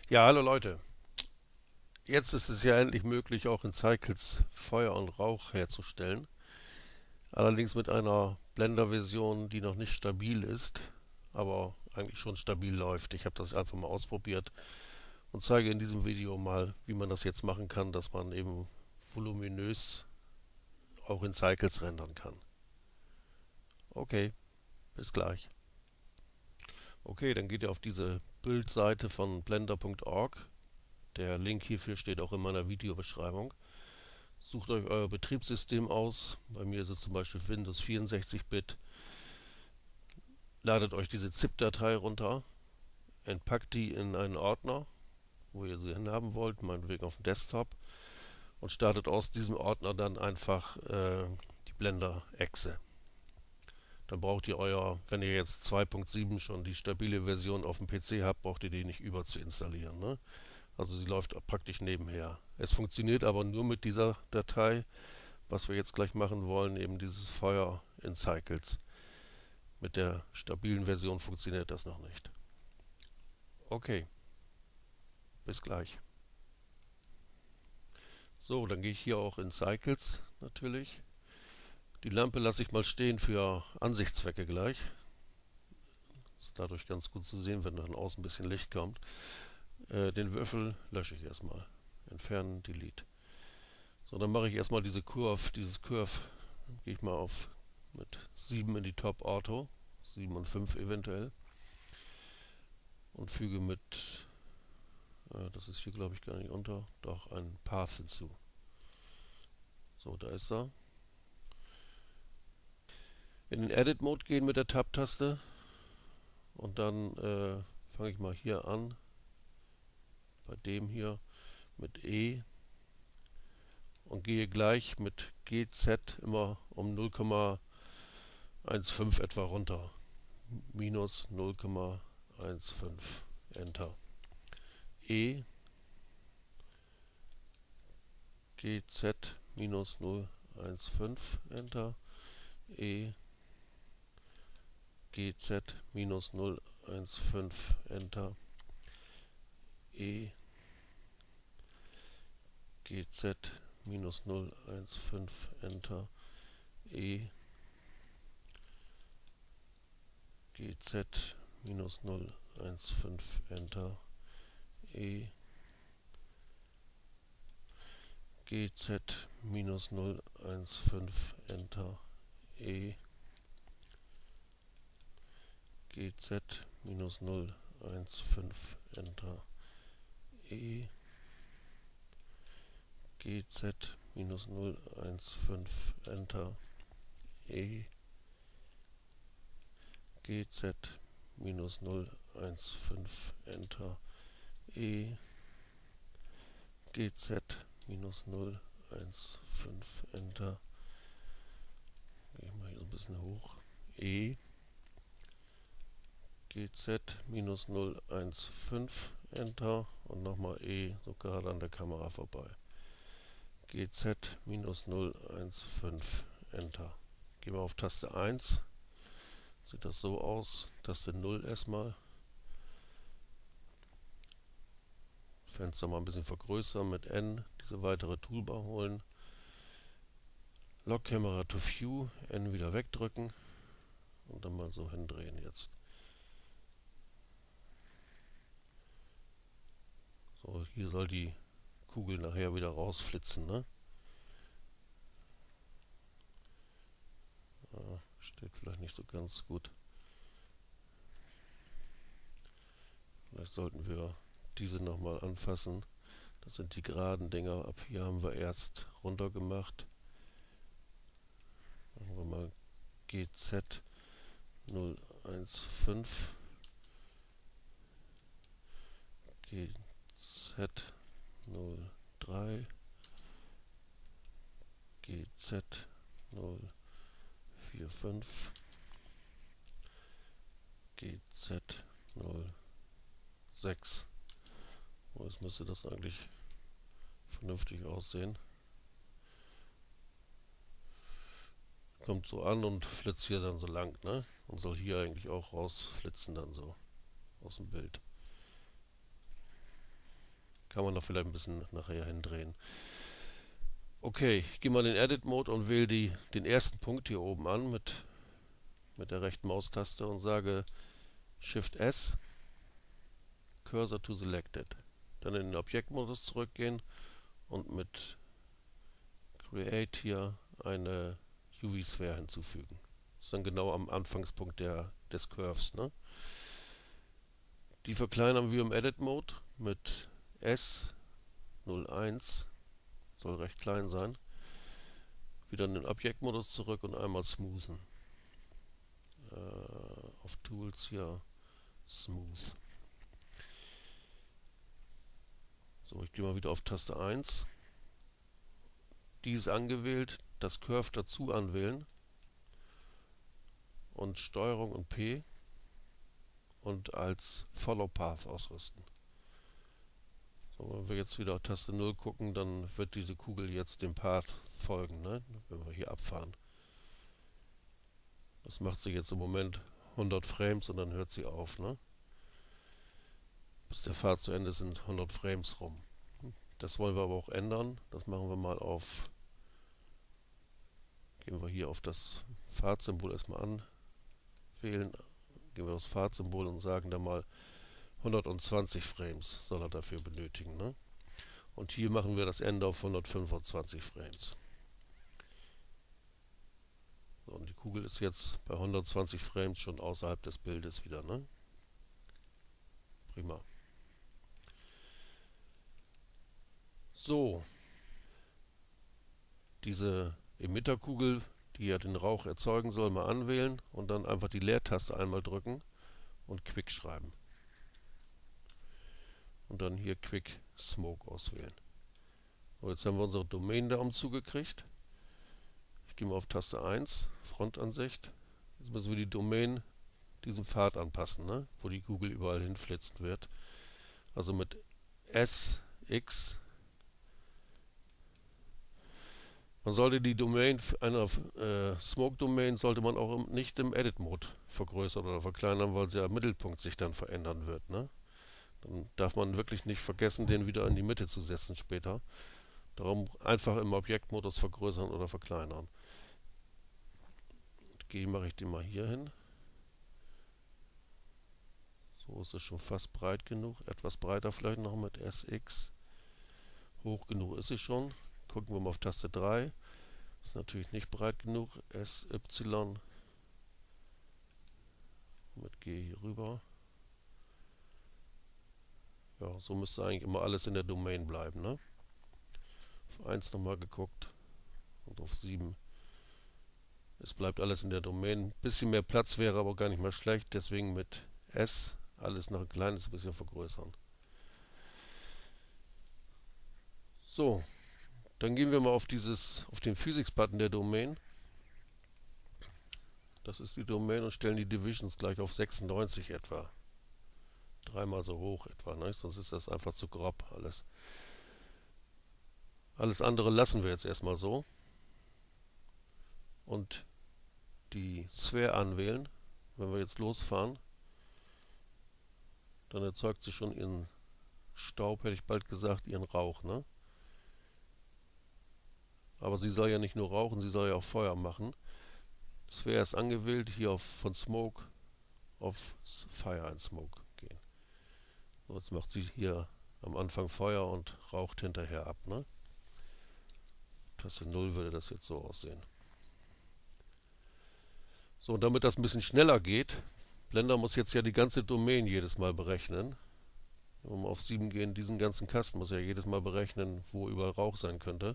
Ja, hallo Leute. Jetzt ist es ja endlich möglich, auch in Cycles Feuer und Rauch herzustellen. Allerdings mit einer Blender-Version, die noch nicht stabil ist, aber eigentlich schon stabil läuft. Ich habe das einfach mal ausprobiert und zeige in diesem Video mal, wie man das jetzt machen kann, dass man eben voluminös auch in Cycles rendern kann. Okay, bis gleich. Okay, dann geht ihr auf diese Bildseite von blender.org. Der Link hierfür steht auch in meiner Videobeschreibung. Sucht euch euer Betriebssystem aus. Bei mir ist es zum Beispiel Windows 64-Bit. Ladet euch diese ZIP-Datei runter, entpackt die in einen Ordner, wo ihr sie hinhaben wollt, meinetwegen auf dem Desktop, und startet aus diesem Ordner dann einfach die Blender-Exe. Dann braucht ihr wenn ihr jetzt 2.7 schon die stabile Version auf dem PC habt, braucht ihr die nicht über zu installieren. Ne? Also sie läuft praktisch nebenher. Es funktioniert aber nur mit dieser Datei, was wir jetzt gleich machen wollen, eben dieses Feuer in Cycles. Mit der stabilen Version funktioniert das noch nicht. Okay, bis gleich. So, dann gehe ich hier auch in Cycles natürlich. Die Lampe lasse ich mal stehen für Ansichtszwecke gleich. Ist dadurch ganz gut zu sehen, wenn von außen ein bisschen Licht kommt. Den Würfel lösche ich erstmal. Entfernen, Delete. So, dann mache ich erstmal dieses Curve. Dann gehe ich mal auf mit 7 in die Top Auto. 7 und 5 eventuell. Und füge mit, das ist hier glaube ich gar nicht unter, doch ein Path hinzu. So, da ist er. In den Edit Mode gehen mit der Tab-Taste und dann fange ich mal hier an, bei dem hier mit E und gehe gleich mit GZ immer um 0,15 etwa runter. Minus 0,15. Enter. E GZ minus 0,15. Enter. E GZ minus 0,15. Enter. E GZ minus 0,15. Enter. E GZ minus 0,15. Enter. E GZ minus 0,15. Enter. E GZ minus 0,15. Enter. E GZ minus 0,15. Enter. E GZ minus 0,15. Enter. E GZ minus 0,15. Enter. Gehe ich mal hier so ein bisschen hoch. E GZ minus 0,15. Enter. Und nochmal E, so gerade an der Kamera vorbei. GZ minus 0,15. Enter. Gehen wir auf Taste 1. Sieht das so aus. Taste 0 erstmal. Fenster mal ein bisschen vergrößern mit N. Diese weitere Toolbar holen. Lock Camera to View. N wieder wegdrücken. Und dann mal so hindrehen jetzt. So, hier soll die Kugel nachher wieder rausflitzen, ne? Steht vielleicht nicht so ganz gut. Vielleicht sollten wir diese nochmal anfassen. Das sind die geraden Dinger. Ab hier haben wir erst runter gemacht. Machen wir mal GZ 015. GZ 03. GZ 045. GZ 06. Oh, jetzt müsste das eigentlich vernünftig aussehen. Kommt so an und flitzt hier dann so lang, ne? Und soll hier eigentlich auch rausflitzen dann so aus dem Bild. Kann man noch vielleicht ein bisschen nachher hindrehen. Okay, ich gehe mal in den Edit-Mode und wähle den ersten Punkt hier oben an mit der rechten Maustaste und sage Shift S, Cursor to Selected. Dann in den Objektmodus zurückgehen und mit Create hier eine UV-Sphere hinzufügen. Das ist dann genau am Anfangspunkt des Curves. Ne? Die verkleinern wir im Edit-Mode mit S01, soll recht klein sein. Wieder in den Objektmodus zurück und einmal smoothen. Auf Tools hier Smooth. So, ich gehe mal wieder auf Taste 1. Dies angewählt, das Curve dazu anwählen und Steuerung und P und als Follow Path ausrüsten. So, wenn wir jetzt wieder auf Taste 0 gucken, dann wird diese Kugel jetzt dem Pfad folgen, ne? Wenn wir hier abfahren. Das macht sie jetzt im Moment 100 Frames und dann hört sie auf. Ne? Bis der Pfad zu Ende sind 100 Frames rum. Das wollen wir aber auch ändern. Das machen wir mal auf. Gehen wir hier auf das Pfadsymbol erstmal anwählen. Gehen wir aufs Pfadsymbol und sagen da mal 120 Frames soll er dafür benötigen. Ne? Und hier machen wir das Ende auf 125 Frames. So, und die Kugel ist jetzt bei 120 Frames schon außerhalb des Bildes wieder. Ne? Prima. So, diese Emitterkugel, die ja den Rauch erzeugen soll, mal anwählen und dann einfach die Leertaste einmal drücken und Quick schreiben. Und dann hier Quick Smoke auswählen. So, jetzt haben wir unsere Domain-Daumen zugekriegt. Ich gehe mal auf Taste 1, Frontansicht. Jetzt müssen wir die Domain diesem Pfad anpassen, ne? Wo die Kugel überall hinflitzen wird. Also mit SX. Man sollte die Domain einer Smoke-Domain sollte man auch nicht im Edit-Mode vergrößern oder verkleinern, weil der Mittelpunkt sich dann verändern wird. Ne? Dann darf man wirklich nicht vergessen, den wieder in die Mitte zu setzen später. Darum einfach im Objektmodus vergrößern oder verkleinern. Mache ich den mal hier hin. So ist es schon fast breit genug. Etwas breiter vielleicht noch mit SX. Hoch genug ist es schon. Gucken wir mal auf Taste 3. Ist natürlich nicht breit genug. SY. Mit G hier rüber. Ja, so müsste eigentlich immer alles in der Domain bleiben. Ne? Auf 1 nochmal geguckt. Und auf 7. Es bleibt alles in der Domain. Ein bisschen mehr Platz wäre aber gar nicht mal schlecht. Deswegen mit S alles noch ein kleines bisschen vergrößern. So, dann gehen wir mal auf den Physics-Button der Domain. Das ist die Domain und stellen die Divisions gleich auf 96 etwa. Dreimal so hoch etwa, ne? Sonst ist das einfach zu grob alles. Alles andere lassen wir jetzt erstmal so. Und die Sphere anwählen. Wenn wir jetzt losfahren, dann erzeugt sie schon ihren Staub, hätte ich bald gesagt, ihren Rauch, ne? Aber sie soll ja nicht nur rauchen, sie soll ja auch Feuer machen. Sphere ist angewählt, hier von Smoke auf Fire and Smoke gehen. So, jetzt macht sie hier am Anfang Feuer und raucht hinterher ab, ne? Taste 0 würde das jetzt so aussehen. So, und damit das ein bisschen schneller geht, Blender muss jetzt ja die ganze Domain jedes Mal berechnen. Wenn wir auf 7 gehen, diesen ganzen Kasten muss ja jedes Mal berechnen, wo überall Rauch sein könnte.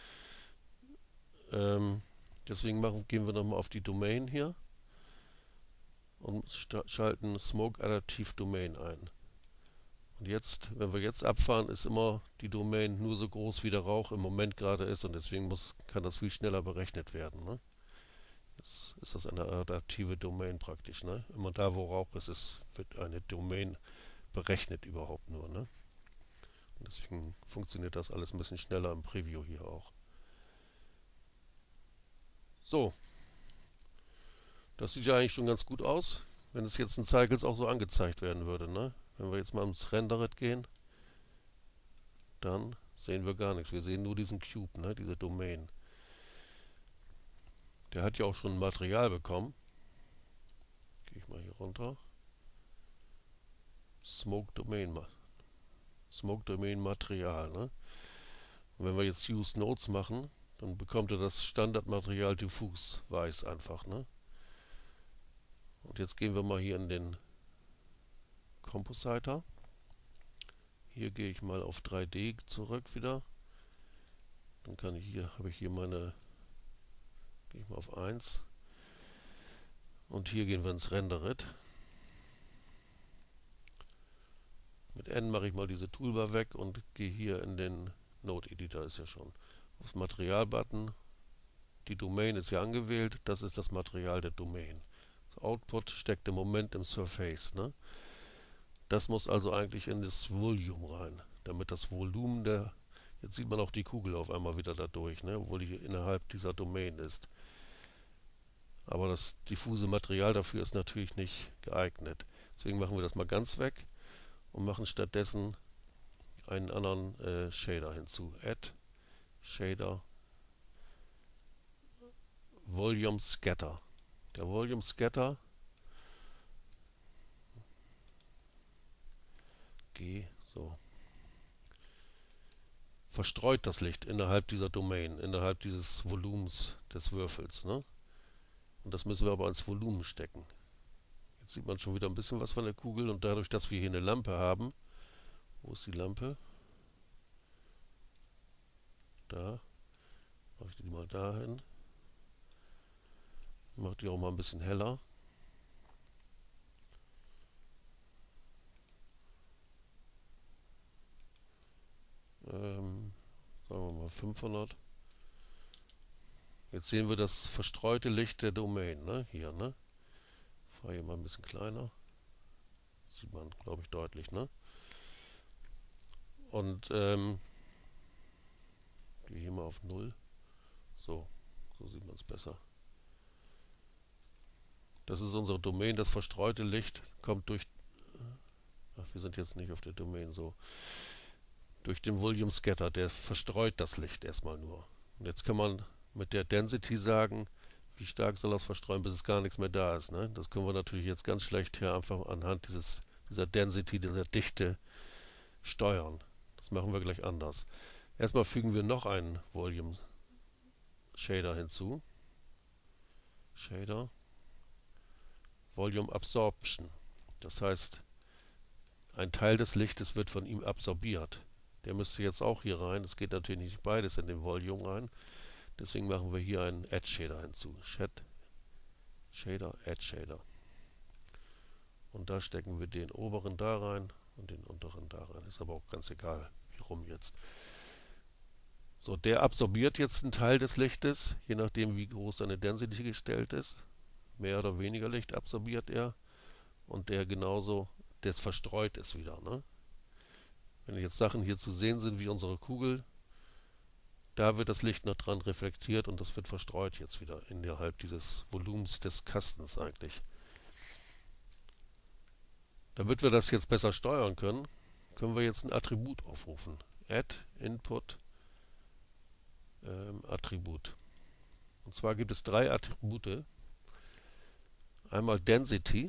Deswegen gehen wir nochmal auf die Domain hier und schalten Smoke Additive Domain ein. Und jetzt, wenn wir jetzt abfahren, ist immer die Domain nur so groß, wie der Rauch im Moment gerade ist, und deswegen kann das viel schneller berechnet werden. Ne? Jetzt ist das eine adaptive Domain praktisch. Ne? Immer da, wo Rauch ist, wird eine Domain berechnet überhaupt nur. Ne? Und deswegen funktioniert das alles ein bisschen schneller im Preview hier auch. So, das sieht ja eigentlich schon ganz gut aus, wenn es jetzt in Cycles auch so angezeigt werden würde. Ne? Wenn wir jetzt mal ins Rendered gehen, dann sehen wir gar nichts. Wir sehen nur diesen Cube, ne? Diese Domain. Der hat ja auch schon ein Material bekommen. Gehe ich mal hier runter. Smoke Domain Material. Ne? Und wenn wir jetzt Use Nodes machen, dann bekommt er das Standardmaterial diffus weiß einfach. Ne? Und jetzt gehen wir mal hier in den Compositor. Hier gehe ich mal auf 3D zurück wieder. Dann kann ich hier, habe ich hier meine, gehe ich mal auf 1. Und hier gehen wir ins Renderit. Mit N mache ich mal diese Toolbar weg und gehe hier in den Node Editor, ist ja schon. Aufs Material-Button. Die Domain ist ja angewählt, das ist das Material der Domain. Das Output steckt im Moment im Surface. Ne? Das muss also eigentlich in das Volume rein, damit das Volumen der, jetzt sieht man auch die Kugel auf einmal wieder da durch, ne? Obwohl die innerhalb dieser Domain ist. Aber das diffuse Material dafür ist natürlich nicht geeignet. Deswegen machen wir das mal ganz weg und machen stattdessen einen anderen Shader hinzu. Add Shader Volume Scatter. Der Volume Scatter so verstreut das Licht innerhalb dieser Domain, innerhalb dieses Volumens des Würfels. Ne? Und das müssen wir aber ins Volumen stecken. Jetzt sieht man schon wieder ein bisschen was von der Kugel und dadurch, dass wir hier eine Lampe haben, wo ist die Lampe? Da. Mache ich die mal dahin. Mache die auch mal ein bisschen heller. Sagen wir mal 500. Jetzt sehen wir das verstreute Licht der Domain, ne? Hier, ne? Ich fahre hier mal ein bisschen kleiner. Das sieht man, glaube ich, deutlich, ne? Und gehe hier mal auf 0. So sieht man es besser. Das ist unsere Domain, das verstreute Licht kommt durch. Ach, wir sind jetzt nicht auf der Domain so. Durch den Volume Scatter, der verstreut das Licht erstmal nur. Und jetzt kann man mit der Density sagen, wie stark soll das verstreuen, bis es gar nichts mehr da ist. Ne? Das können wir natürlich jetzt ganz schlecht hier einfach anhand dieser Density, dieser Dichte steuern. Das machen wir gleich anders. Erstmal fügen wir noch einen Volume Shader hinzu. Shader Volume Absorption. Das heißt, ein Teil des Lichtes wird von ihm absorbiert. Der müsste jetzt auch hier rein. Es geht natürlich nicht beides in den Volume rein. Deswegen machen wir hier einen Add Shader hinzu. Shader, Add Shader. Und da stecken wir den oberen da rein und den unteren da rein. Ist aber auch ganz egal, wie rum jetzt. So, der absorbiert jetzt einen Teil des Lichtes, je nachdem wie groß seine Density gestellt ist. Mehr oder weniger Licht absorbiert er. Und der genauso, der verstreut ist wieder. Ne? Wenn jetzt Sachen hier zu sehen sind, wie unsere Kugel, da wird das Licht noch dran reflektiert und das wird verstreut jetzt wieder innerhalb dieses Volumens des Kastens eigentlich. Damit wir das jetzt besser steuern können, können wir jetzt ein Attribut aufrufen. Add Input Attribut. Und zwar gibt es 3 Attribute. Einmal Density,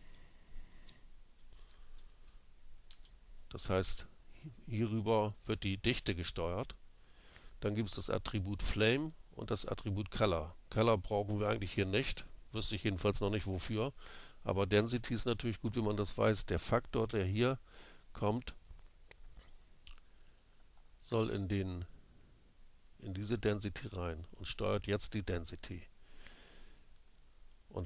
das heißt, hierüber wird die Dichte gesteuert. Dann gibt es das Attribut Flame und das Attribut Color. Color brauchen wir eigentlich hier nicht, wüsste ich jedenfalls noch nicht wofür. Aber Density ist natürlich gut, wenn man das weiß. Der Faktor, der hier kommt, soll in diese Density rein und steuert jetzt die Density. Und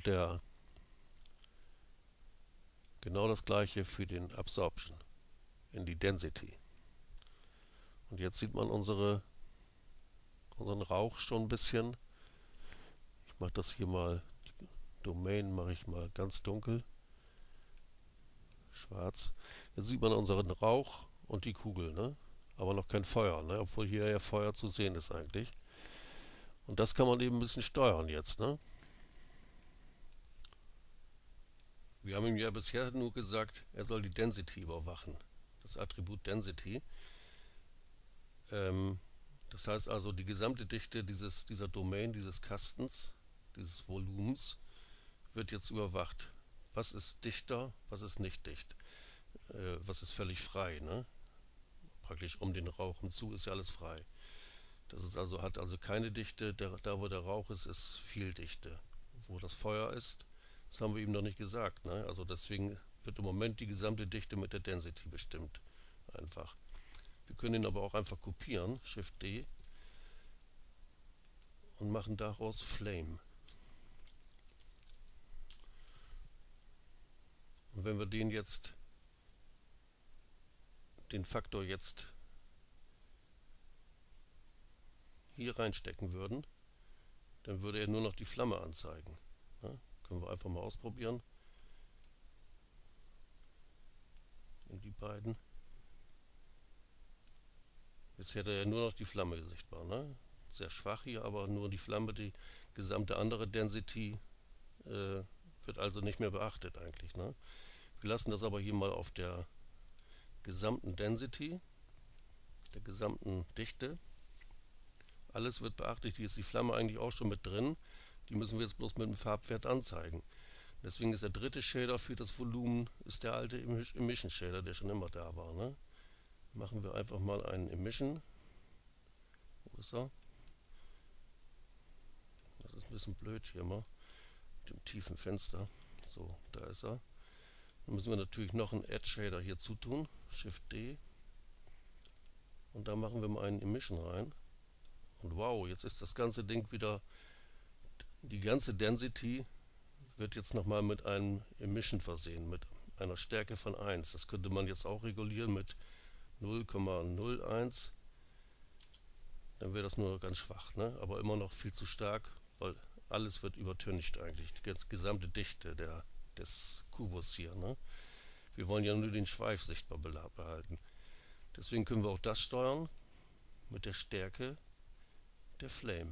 genau das gleiche für den Absorption in die Density. Und jetzt sieht man unseren Rauch schon ein bisschen. Ich mache das hier mal, die Domain mache ich mal ganz dunkel, schwarz. Jetzt sieht man unseren Rauch und die Kugel, ne? Aber noch kein Feuer, ne? Obwohl hier ja Feuer zu sehen ist eigentlich. Und das kann man eben ein bisschen steuern jetzt, ne? Wir haben ihm ja bisher nur gesagt, er soll die Density überwachen, das Attribut Density. Ähm, Das heißt also, die gesamte Dichte dieser Domain, dieses Kastens, dieses Volumens, wird jetzt überwacht. Was ist dichter, was ist nicht dicht? Was ist völlig frei, ne? Praktisch um den Rauch hinzu ist ja alles frei. Das ist also, hat also keine Dichte, da wo der Rauch ist, ist viel Dichte. Wo das Feuer ist, das haben wir ihm noch nicht gesagt, ne? Also deswegen wird im Moment die gesamte Dichte mit der Density bestimmt. Einfach. Wir können ihn aber auch einfach kopieren, Shift D, und machen daraus Flame. Und wenn wir den Faktor jetzt hier reinstecken würden, dann würde er nur noch die Flamme anzeigen. Ja, können wir einfach mal ausprobieren. In die beiden. Jetzt hätte er nur noch die Flamme sichtbar. Ne? Sehr schwach hier, aber nur die Flamme, die gesamte andere Density wird also nicht mehr beachtet eigentlich. Ne? Wir lassen das aber hier mal auf der gesamten Density, der gesamten Dichte. Alles wird beachtet. Hier ist die Flamme eigentlich auch schon mit drin. Die müssen wir jetzt bloß mit dem Farbwert anzeigen. Deswegen ist der dritte Shader für das Volumen ist der alte Emission Shader, der schon immer da war. Ne? Machen wir einfach mal einen Emission. Wo ist er? Das ist ein bisschen blöd hier mal. Mit dem tiefen Fenster. So, da ist er. Dann müssen wir natürlich noch einen Add Shader hier zutun. Shift D. Und da machen wir mal einen Emission rein. Und wow, jetzt ist das ganze Ding wieder, die ganze Density wird jetzt nochmal mit einem Emission versehen, mit einer Stärke von 1. Das könnte man jetzt auch regulieren mit 0,01. Dann wäre das nur ganz schwach, ne? Aber immer noch viel zu stark, weil alles wird übertüncht eigentlich, die ganze gesamte Dichte des Kubus hier. Ne? Wir wollen ja nur den Schweif sichtbar behalten. Deswegen können wir auch das steuern mit der Stärke der Flame.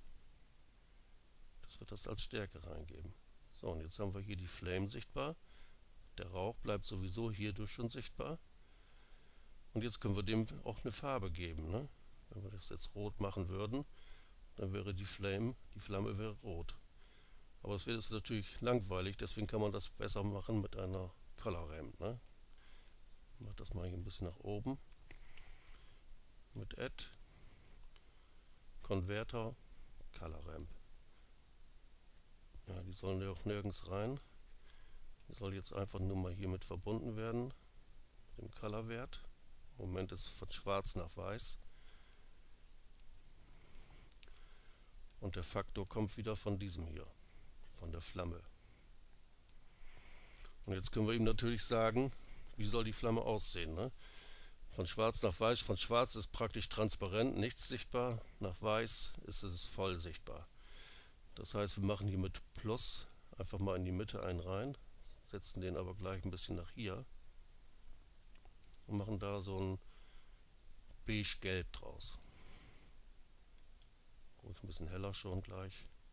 Das wird das als Stärke reingeben. So, und jetzt haben wir hier die Flame sichtbar. Der Rauch bleibt sowieso hierdurch schon sichtbar. Und jetzt können wir dem auch eine Farbe geben. Ne? Wenn wir das jetzt rot machen würden, dann wäre die Flamme wäre rot. Aber es wäre natürlich langweilig, deswegen kann man das besser machen mit einer Color Ramp. Ne? Ich mache das mal hier ein bisschen nach oben. Mit Add, Converter, Color Ramp. Ja, die sollen ja auch nirgends rein. Die soll jetzt einfach nur mal hiermit verbunden werden, mit dem Color-Wert. Im Moment ist es von schwarz nach weiß. Und der Faktor kommt wieder von diesem hier, von der Flamme. Und jetzt können wir ihm natürlich sagen, wie soll die Flamme aussehen. Ne? Von schwarz nach weiß, von schwarz ist praktisch transparent, nichts sichtbar, nach weiß ist es voll sichtbar. Das heißt, wir machen hier mit Plus einfach mal in die Mitte einen rein, setzen den aber gleich ein bisschen nach hier und machen da so ein beige-gelb draus. Ruhig ein bisschen heller schon gleich.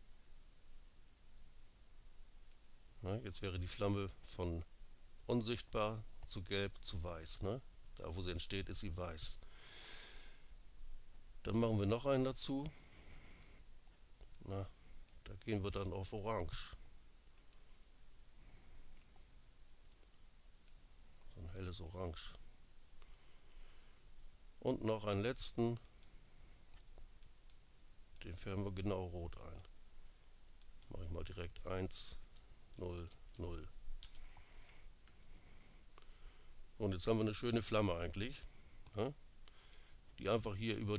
Na, jetzt wäre die Flamme von unsichtbar zu gelb zu weiß. Ne? Da wo sie entsteht, ist sie weiß. Dann machen wir noch einen dazu. Na, da gehen wir dann auf Orange. So ein helles Orange. Und noch einen letzten. Den färben wir genau rot ein. Mache ich mal direkt 1, 0, 0. Und jetzt haben wir eine schöne Flamme eigentlich, ja, die einfach hier über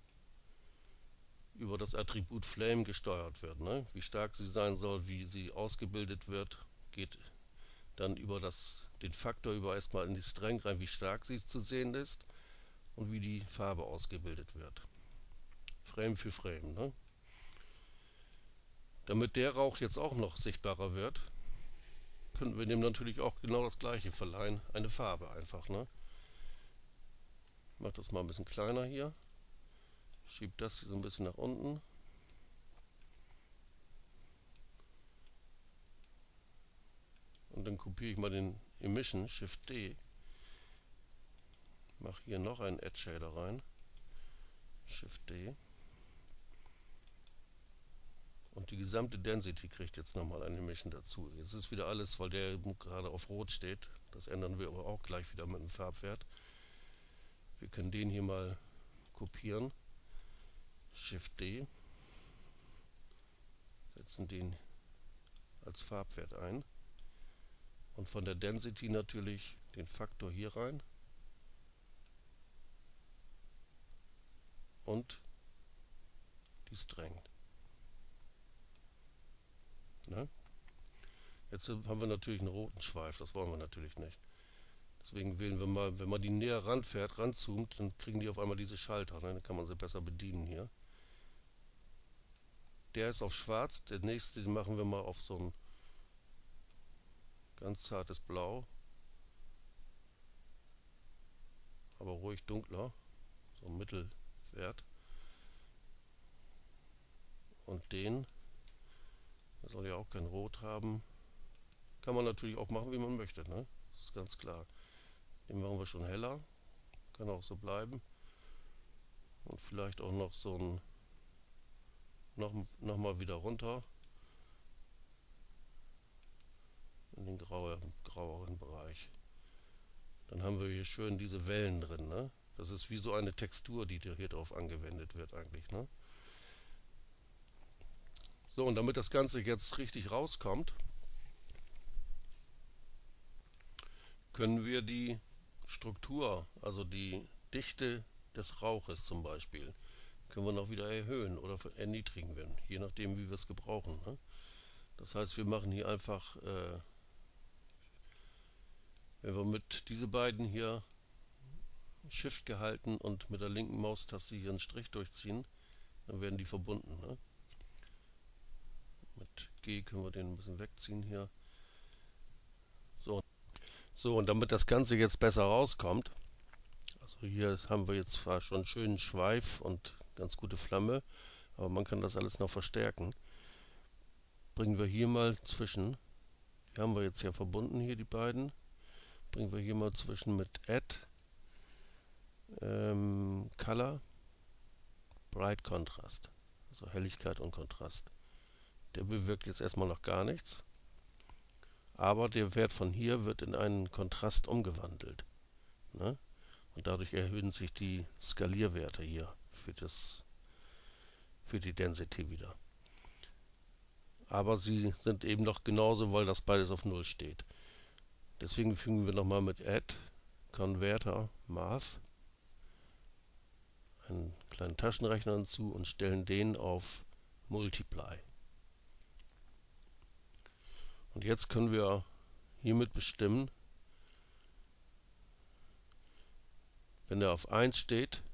das Attribut Flame gesteuert wird. Ne? Wie stark sie sein soll, wie sie ausgebildet wird, geht dann über den Faktor über erstmal in die Strength rein, wie stark sie zu sehen ist und wie die Farbe ausgebildet wird. Frame für Frame. Ne? Damit der Rauch jetzt auch noch sichtbarer wird, könnten wir dem natürlich auch genau das gleiche verleihen, eine Farbe einfach. Ne? Ich mache das mal ein bisschen kleiner hier, schiebe das hier so ein bisschen nach unten. Und dann kopiere ich mal den Emission, Shift D, mache hier noch einen Add Shader rein Shift D. Und die gesamte Density kriegt jetzt nochmal eine Emission dazu. Jetzt ist wieder alles, weil der gerade auf Rot steht. Das ändern wir aber auch gleich wieder mit dem Farbwert. Wir können den hier mal kopieren. Shift D. Setzen den als Farbwert ein. Und von der Density natürlich den Faktor hier rein. Und die Strength. Ne? Jetzt haben wir natürlich einen roten Schweif, das wollen wir natürlich nicht. Deswegen wählen wir mal, wenn man die näher ranfährt, ranzoomt, dann kriegen die auf einmal diese Schalter, ne? Dann kann man sie besser bedienen hier. Der ist auf schwarz, der nächste den machen wir mal auf so ein ganz zartes Blau. Aber ruhig dunkler, so ein Mittelwert. Und den, der soll ja auch kein Rot haben. Kann man natürlich auch machen, wie man möchte, ne? Das ist ganz klar. Den machen wir schon heller. Kann auch so bleiben. Und vielleicht auch noch so ein noch mal wieder runter in den graueren Bereich. Dann haben wir hier schön diese Wellen drin, ne? Das ist wie so eine Textur, die hier drauf angewendet wird eigentlich, ne? So, und damit das Ganze jetzt richtig rauskommt, können wir die Struktur, also die Dichte des Rauches zum Beispiel, können wir noch wieder erhöhen oder erniedrigen, je nachdem wie wir es gebrauchen, ne? Das heißt, wir machen hier einfach, wenn wir mit diese beiden hier Shift gehalten und mit der linken Maustaste hier einen Strich durchziehen, dann werden die verbunden, ne? Mit G können wir den ein bisschen wegziehen hier. So, und damit das Ganze jetzt besser rauskommt, also hier haben wir jetzt zwar schon einen schönen Schweif und ganz gute Flamme, aber man kann das alles noch verstärken. Bringen wir hier mal zwischen, die haben wir jetzt ja verbunden hier, die beiden, bringen wir hier mal zwischen mit Add, Color, Bright Contrast, also Helligkeit und Kontrast. Der bewirkt jetzt erstmal noch gar nichts, aber der Wert von hier wird in einen Kontrast umgewandelt, ne? Und dadurch erhöhen sich die Skalierwerte hier für die Density wieder. Aber sie sind eben noch genauso, weil das beides auf 0 steht. Deswegen fügen wir nochmal mit Add Converter Math einen kleinen Taschenrechner hinzu und stellen den auf Multiply. Und jetzt können wir hiermit bestimmen, wenn er auf 1 steht,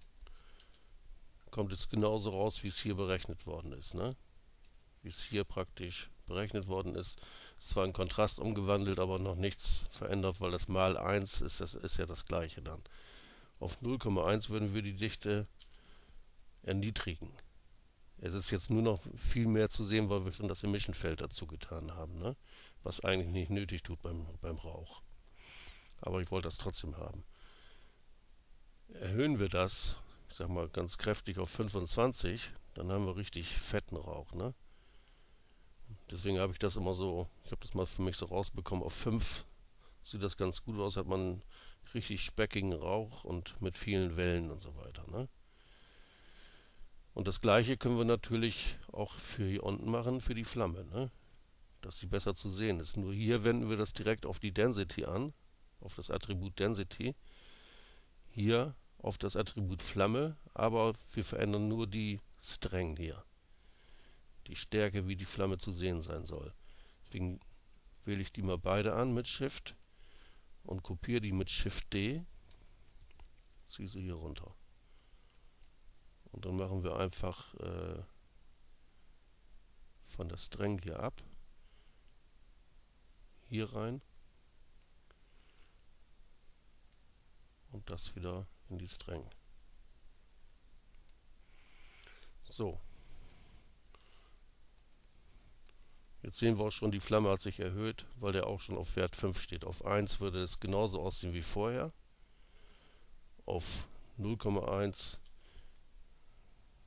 kommt es genauso raus, wie es hier berechnet worden ist, ne? Wie es hier praktisch berechnet worden ist. Ist zwar in Kontrast umgewandelt, aber noch nichts verändert, weil das mal 1 ist ja das gleiche dann. Auf 0,1 würden wir die Dichte erniedrigen. Es ist jetzt nur noch viel mehr zu sehen, weil wir schon das Emission-Feld dazu getan haben, ne? Was eigentlich nicht nötig tut beim Rauch. Aber ich wollte das trotzdem haben. Erhöhen wir das, ich sag mal ganz kräftig auf 25, dann haben wir richtig fetten Rauch, ne? Deswegen habe ich das immer so, ich habe das mal für mich so rausbekommen, auf 5 sieht das ganz gut aus, hat man richtig speckigen Rauch und mit vielen Wellen und so weiter, ne? Und das gleiche können wir natürlich auch für hier unten machen, für die Flamme, ne? Dass sie besser zu sehen ist. Nur hier wenden wir das direkt auf die Density an, auf das Attribut Density. Hier auf das Attribut Flamme, aber wir verändern nur die Strength hier. Die Stärke, wie die Flamme zu sehen sein soll. Deswegen wähle ich die mal beide an mit Shift und kopiere die mit Shift D, ziehe sie hier runter. Und dann machen wir einfach von der Strength hier ab, hier rein und das wieder in die Strength. So. Jetzt sehen wir auch schon, die Flamme hat sich erhöht, weil der auch schon auf Wert 5 steht. Auf 1 würde es genauso aussehen wie vorher. Auf 0,1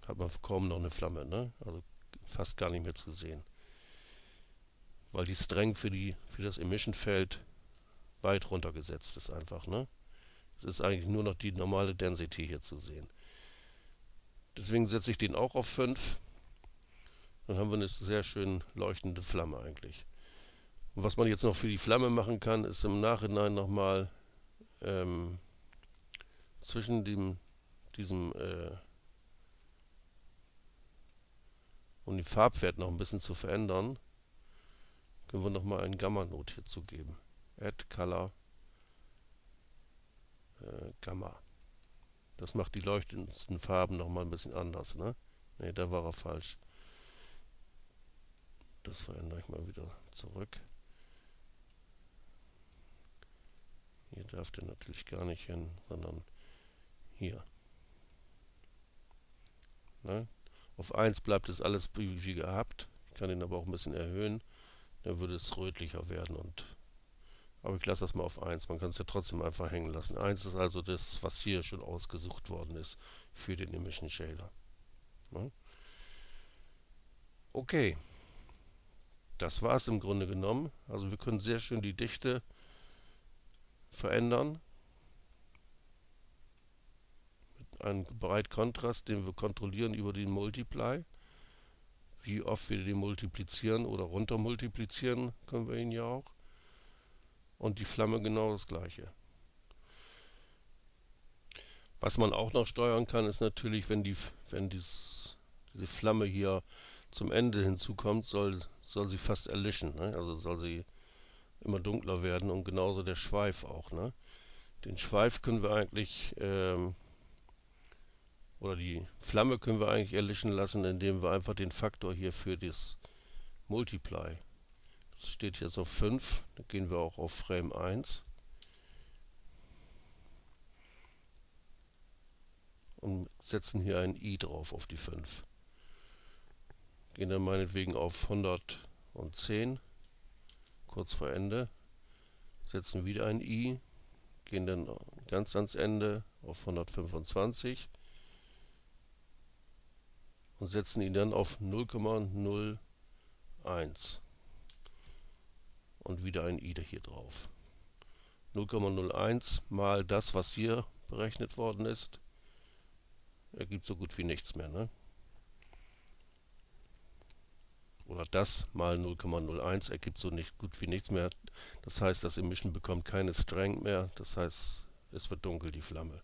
hat man kaum noch eine Flamme, ne? Also fast gar nicht mehr zu sehen. Weil die Strength für das Emission-Feld weit runtergesetzt ist einfach, ne? Es ist eigentlich nur noch die normale Density hier zu sehen. Deswegen setze ich den auch auf 5. Dann haben wir eine sehr schön leuchtende Flamme eigentlich. Und was man jetzt noch für die Flamme machen kann, ist im Nachhinein nochmal zwischen diesem um den Farbwert noch ein bisschen zu verändern, können wir nochmal einen Gamma-Node hier zugeben. Add Color Gamma. Das macht die leuchtendsten Farben nochmal ein bisschen anders, ne? Ne, da war er falsch. Das verändere ich mal wieder zurück. Hier darf der natürlich gar nicht hin, sondern hier. Ne? Auf 1 bleibt es alles wie gehabt. Ich kann ihn aber auch ein bisschen erhöhen. Dann würde es rötlicher werden. Aber ich lasse das mal auf 1. Man kann es ja trotzdem einfach hängen lassen. 1 ist also das, was hier schon ausgesucht worden ist für den Emission Shader. Ne? Okay. Das war es im Grunde genommen. Also wir können sehr schön die Dichte verändern. Mit einem Breitkontrast, den wir kontrollieren über den Multiply. Wie oft wir den multiplizieren oder runtermultiplizieren, können wir ihn ja auch. Und die Flamme genau das gleiche. Was man auch noch steuern kann, ist natürlich, wenn diese Flamme hier zum Ende hinzukommt, soll sie fast erlischen. Ne? Also soll sie immer dunkler werden und genauso der Schweif auch. Ne? Den Schweif können wir eigentlich, oder die Flamme können wir eigentlich erlischen lassen, indem wir einfach den Faktor hier für das Multiply, das steht jetzt auf 5, dann gehen wir auch auf Frame 1. Und setzen hier ein i drauf auf die 5. Gehen dann meinetwegen auf 110, kurz vor Ende, setzen wieder ein i, gehen dann ganz ans Ende auf 125 und setzen ihn dann auf 0,01 und wieder ein i hier drauf. 0,01 mal das, was hier berechnet worden ist, ergibt so gut wie nichts mehr, ne? Oder das mal 0,01 ergibt so nicht gut wie nichts mehr. Das heißt, das Emission bekommt keine Strength mehr. Das heißt, es wird dunkel, die Flamme.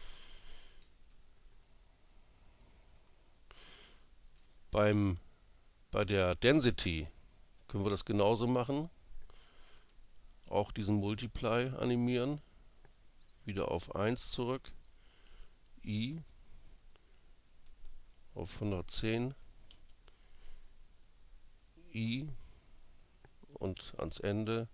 Bei der Density können wir das genauso machen. Auch diesen Multiply animieren. Wieder auf 1 zurück. I auf 110. I und ans Ende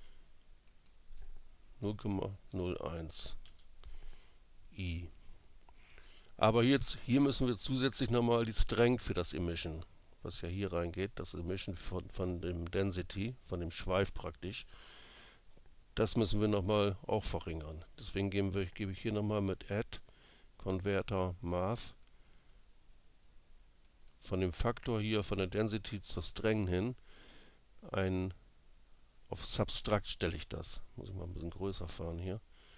0,01 I. Aber jetzt hier müssen wir zusätzlich nochmal die Strength für das Emission, was ja hier reingeht, das Emission von dem Density, von dem Schweif praktisch, das müssen wir nochmal auch verringern. Deswegen gebe ich hier nochmal mit Add Converter Math von dem Faktor hier von der Density zur Strength hin auf Subtract stelle ich das. Muss ich mal ein bisschen größer fahren hier.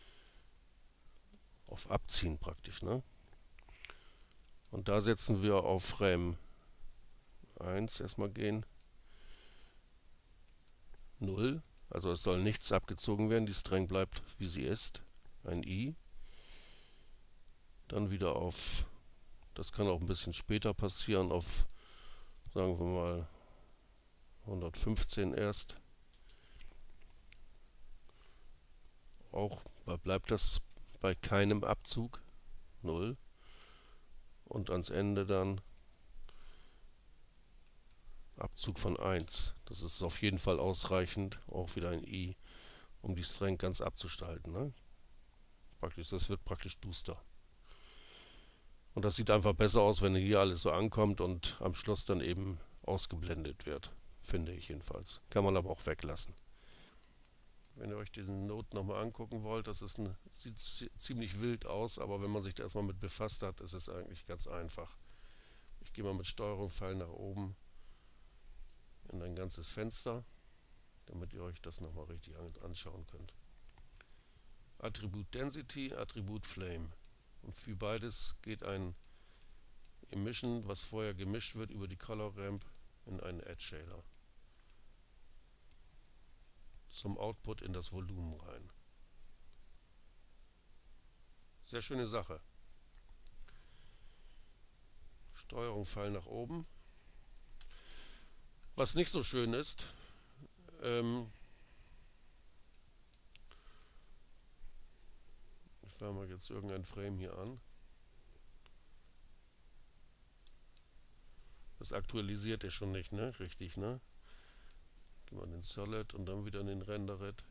Auf Abziehen praktisch, ne? Und da setzen wir auf Frame 1 erstmal gehen. 0. Also es soll nichts abgezogen werden. Die Strength bleibt wie sie ist. Ein i. Dann wieder auf, das kann auch ein bisschen später passieren, auf, sagen wir mal, 115 erst. Auch bleibt das bei keinem Abzug. 0. Und ans Ende dann Abzug von 1. Das ist auf jeden Fall ausreichend. Auch wieder ein i, um die Strength ganz abzustalten. Ne? Das wird praktisch duster. Und das sieht einfach besser aus, wenn hier alles so ankommt und am Schluss dann eben ausgeblendet wird. Finde ich jedenfalls. Kann man aber auch weglassen. Wenn ihr euch diesen Node nochmal angucken wollt, sieht ziemlich wild aus, aber wenn man sich da erstmal mit befasst hat, ist es eigentlich ganz einfach. gehe mal mit Steuerung Pfeil nach oben in ein ganzes Fenster, damit ihr euch das nochmal richtig anschauen könnt. Attribut Density, Attribut Flame. Und für beides geht ein Emission, was vorher gemischt wird über die Color Ramp, in einen Edge Shader. Zum Output in das Volumen rein. Sehr schöne Sache. Steuerung Pfeil nach oben. Was nicht so schön ist, ich wärme jetzt irgendein Frame hier an. Das aktualisiert er schon nicht, ne? Richtig, ne? Gehen wir in den Solid und dann wieder in den Rendered.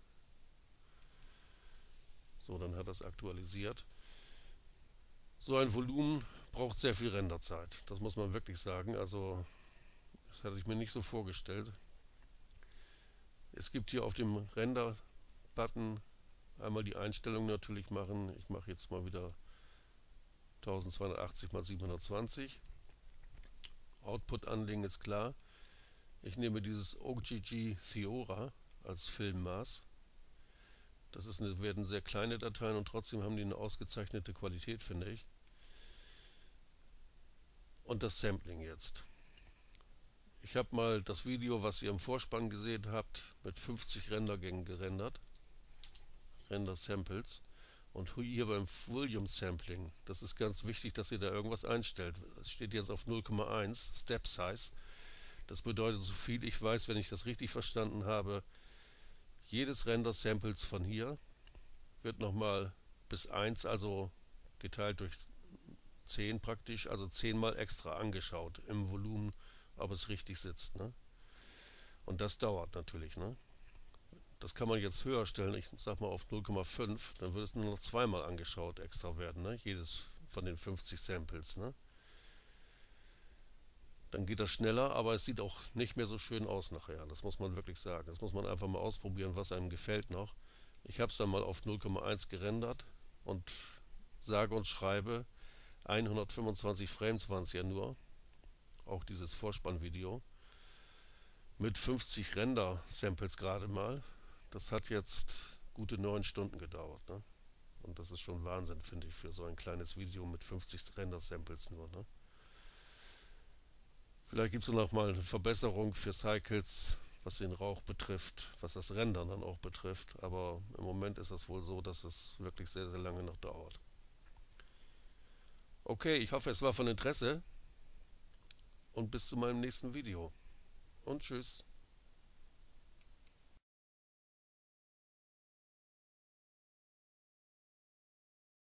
So, dann hat das aktualisiert. So ein Volumen braucht sehr viel Renderzeit. Das muss man wirklich sagen. Also, das hatte ich mir nicht so vorgestellt. Es gibt hier auf dem Render-Button einmal die Einstellung natürlich machen. Ich mache jetzt mal wieder 1280 x 720. Output anlegen ist klar. Ich nehme dieses OGG Theora als Filmmaß. Werden sehr kleine Dateien und trotzdem haben die eine ausgezeichnete Qualität, finde ich. Und das Sampling jetzt. Ich habe mal das Video, was ihr im Vorspann gesehen habt, mit 50 Rendergängen gerendert. Render-Samples. Und hier beim Volume Sampling, das ist ganz wichtig, dass ihr da irgendwas einstellt. Es steht jetzt auf 0,1 Step Size. Das bedeutet, so viel ich weiß, wenn ich das richtig verstanden habe, jedes Render-Samples von hier wird nochmal bis 1, also geteilt durch 10 praktisch, also 10 mal extra angeschaut im Volumen, ob es richtig sitzt. Ne? Und das dauert natürlich. Ne? Das kann man jetzt höher stellen, ich sag mal auf 0,5, dann würde es nur noch zweimal angeschaut extra werden, ne? Jedes von den 50 Samples. Ne? Dann geht das schneller, aber es sieht auch nicht mehr so schön aus nachher, das muss man wirklich sagen. Das muss man einfach mal ausprobieren, was einem gefällt noch. Ich habe es dann mal auf 0,1 gerendert und sage und schreibe, 125 Frames waren es ja nur, auch dieses Vorspannvideo, mit 50 Render-Samples gerade mal. Das hat jetzt gute 9 Stunden gedauert. Ne? Und das ist schon Wahnsinn, finde ich, für so ein kleines Video mit 50 Render-Samples nur. Ne? Vielleicht gibt es noch mal eine Verbesserung für Cycles, was den Rauch betrifft, was das Rendern dann auch betrifft. Aber im Moment ist es wohl so, dass es wirklich sehr, sehr lange noch dauert. Okay, ich hoffe, es war von Interesse und bis zu meinem nächsten Video. Und tschüss.